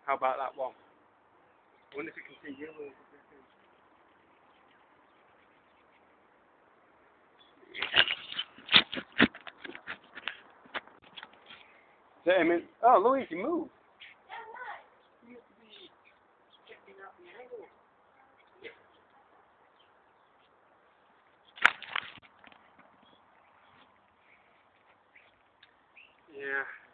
How about that one? I wonder if you can see you. I mean, oh, Louise, you moved. Yeah.